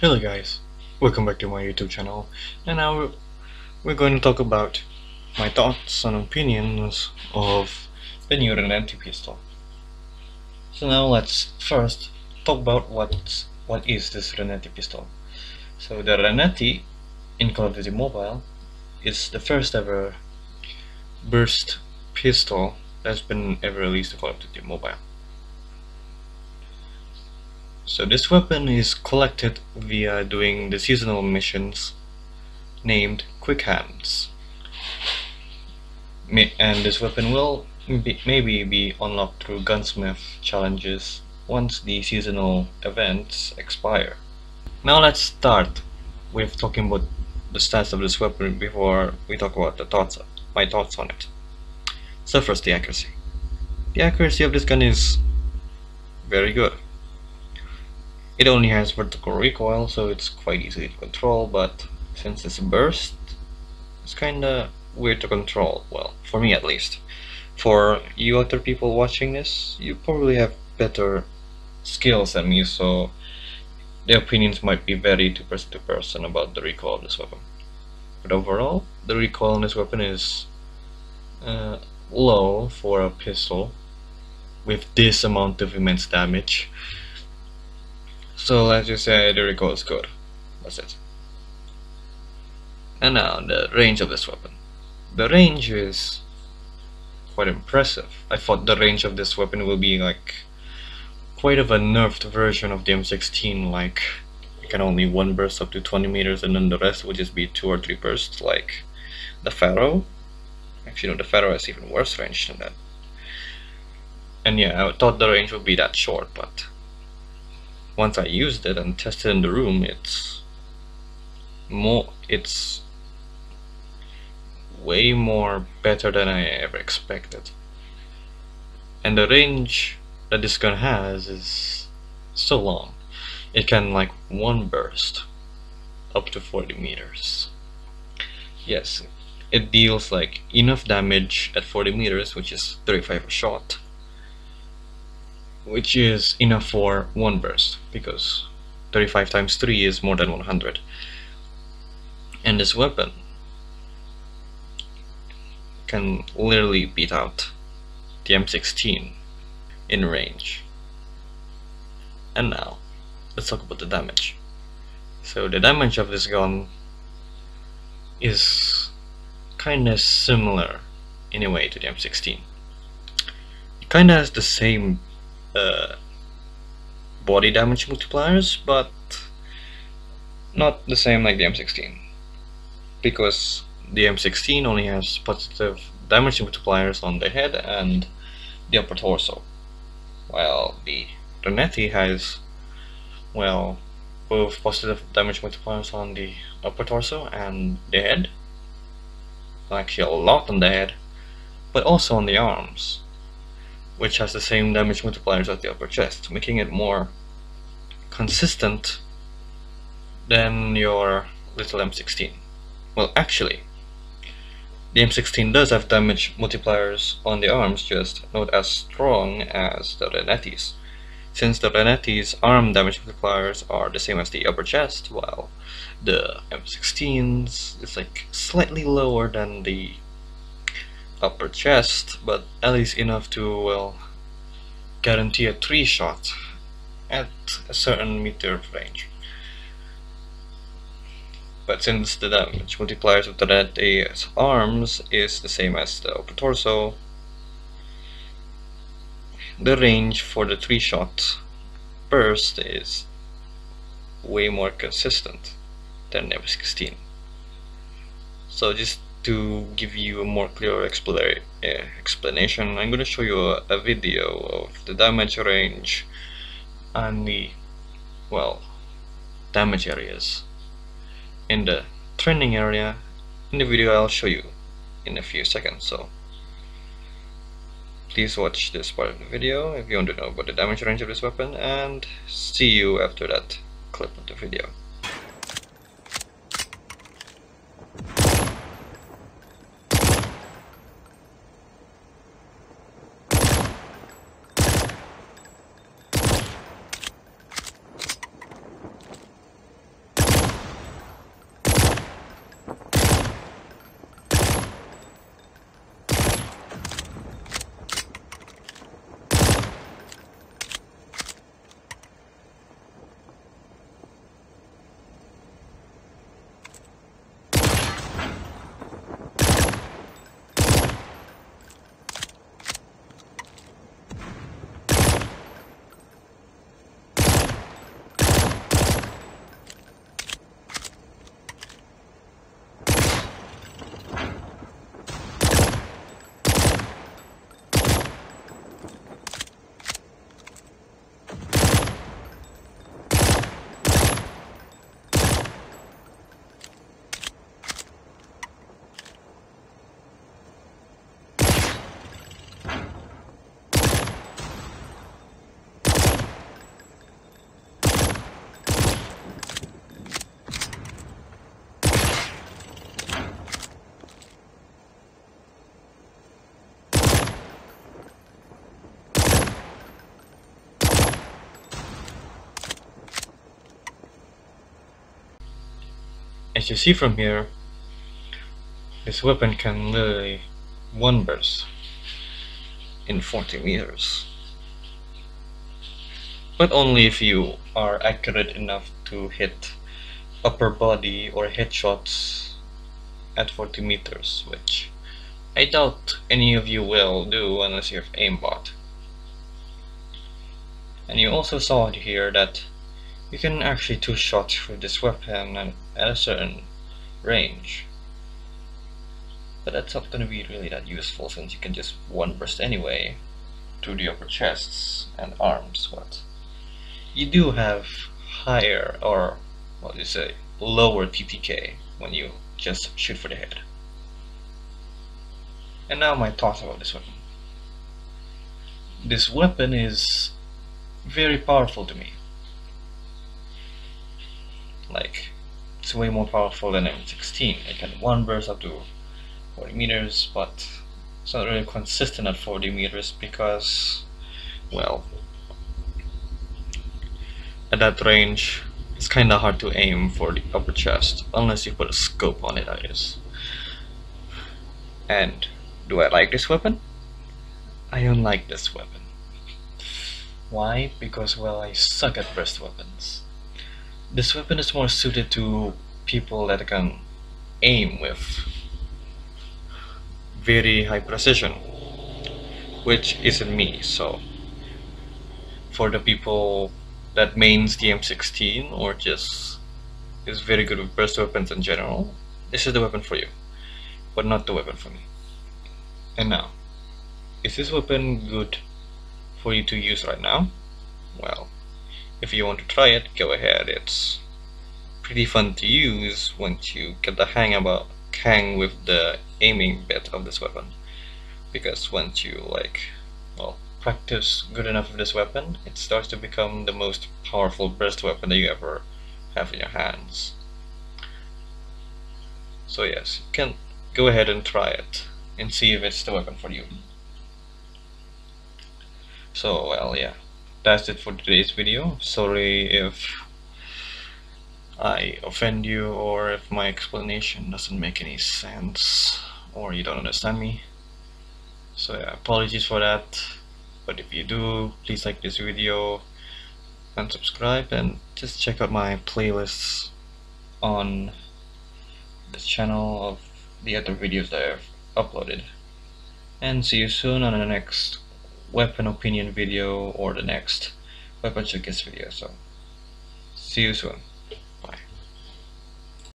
Hello guys, welcome back to my YouTube channel, and now we're going to talk about my thoughts and opinions of the new Renenti pistol. So now let's first talk about what is this Renenti pistol. So the Renenti in Call of Duty Mobile is the first ever burst pistol that's been ever released in Call of Duty Mobile. So this weapon is collected via doing the seasonal missions named Quick Hands, and this weapon will maybe be unlocked through gunsmith challenges once the seasonal events expire. Now let's start with talking about the stats of this weapon before we talk about my thoughts on it. So first, the accuracy. The accuracy of this gun is very good. It only has vertical recoil, so it's quite easy to control, but since it's a burst, it's kinda weird to control, well, for me at least. For you other people watching this, you probably have better skills than me, so the opinions might be vary to person about the recoil of this weapon. But overall, the recoil on this weapon is low for a pistol with this amount of immense damage. So let's just say the recoil is good. That's it. And now the range of this weapon. The range is quite impressive. I thought the range of this weapon will be like quite of a nerfed version of the M16, like you can only one burst up to 20 meters and then the rest will just be 2 or 3 bursts like the Pharaoh. Actually no, the Pharaoh has even worse range than that. And yeah, I thought the range would be that short, but once I used it and tested in the room, it's way more better than I ever expected. And the range that this gun has is so long. It can like one burst up to 40 meters. Yes, it deals like enough damage at 40 meters, which is 35 a shot, which is enough for one burst, because 35 times 3 is more than 100. And this weapon can literally beat out the M16 in range. And now, let's talk about the damage. So the damage of this gun is kinda similar in a way to the M16. It kinda has the same body damage multipliers, but not the same like the M16, because the M16 only has positive damage multipliers on the head and the upper torso, while the Reneti has, well, both positive damage multipliers on the upper torso and the head, actually a lot on the head, but also on the arms, which has the same damage multipliers as the upper chest, making it more consistent than your little M16. Well, actually, the M16 does have damage multipliers on the arms, just not as strong as the Reneti's, since the Reneti's arm damage multipliers are the same as the upper chest, while the M16's is like slightly lower than the upper chest, but at least enough to, well, guarantee a 3-shot at a certain meter of range. But since the damage multipliers of the Reneti's arms is the same as the upper torso, the range for the 3-shot burst is way more consistent than the M16. So just to give you a more clear explanation, I'm going to show you a video of the damage range and the, well, damage areas in the trending area in the video I'll show you in a few seconds. So please watch this part of the video if you want to know about the damage range of this weapon, and see you after that clip of the video. as you see from here, this weapon can literally one burst in 40 meters. But only if you are accurate enough to hit upper body or headshots at 40 meters, which I doubt any of you will do unless you have aimbot. And you also saw here that you can actually two shots with this weapon at a certain range. But that's not going to be really that useful since you can just one burst anyway through the upper chests and arms. But you do have higher, or what do you say, lower TTK when you just shoot for the head. And now my thoughts about this weapon. This weapon is very powerful to me. Like, it's way more powerful than M16. It can one burst up to 40 meters, but it's not really consistent at 40 meters because, well, at that range it's kinda hard to aim for the upper chest unless you put a scope on it, I guess. And do I like this weapon? I don't like this weapon. Why? Because, well, I suck at burst weapons. This weapon is more suited to people that can aim with very high precision, which isn't me. So for the people that mains the M16 or just is very good with burst weapons in general, this is the weapon for you, but not the weapon for me. And now, is this weapon good for you to use right now? Well, if you want to try it, go ahead. It's pretty fun to use once you get the hang with the aiming bit of this weapon, because once you practice good enough with this weapon, it starts to become the most powerful burst weapon that you ever have in your hands. So yes, you can go ahead and try it and see if it's the weapon for you. So, well, yeah, that's it for today's video. Sorry if I offend you or if my explanation doesn't make any sense or you don't understand me. So yeah, apologies for that. But if you do, please like this video and subscribe, and just check out my playlists on the channel of the other videos that I've uploaded. And see you soon on the next weapon opinion video or the next weapon checklist video. So see you soon.